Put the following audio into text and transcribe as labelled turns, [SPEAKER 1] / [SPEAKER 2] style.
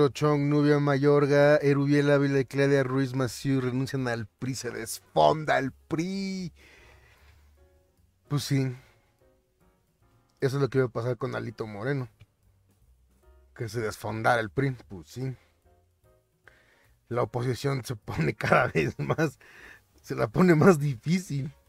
[SPEAKER 1] Pedro Chong, Nubia Mayorga, Erubiel Ávila y Claudia Ruiz Massieu renuncian al PRI, se desfonda el PRI. Pues sí, eso es lo que iba a pasar con Alito Moreno, que se desfondara el PRI. Pues sí, la oposición se pone cada vez más, se la pone más difícil.